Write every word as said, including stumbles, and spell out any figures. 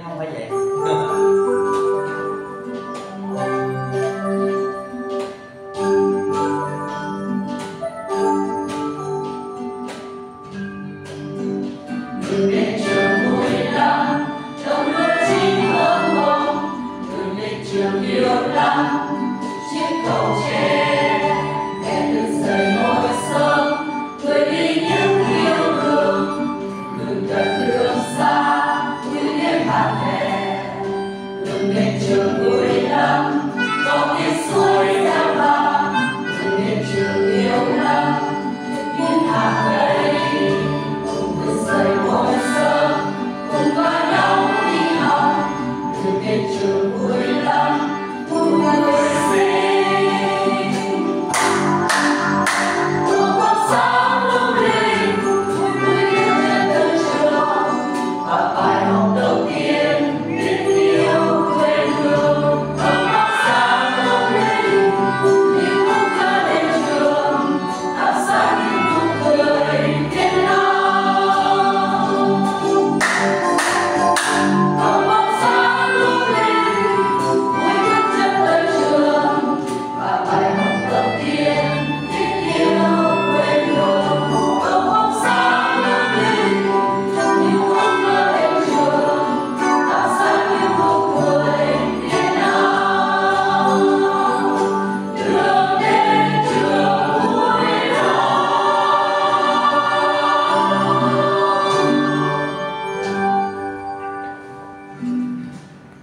không phải vậy. Đừng để trường vui lắm trong lúc chỉ mơ mộng, đừng để trường yêu lắm chiếc cầu tre để từng sợi môi sớm gửi đi những yêu thương. Đừng tận đường xa như những bạn bè, đừng để trường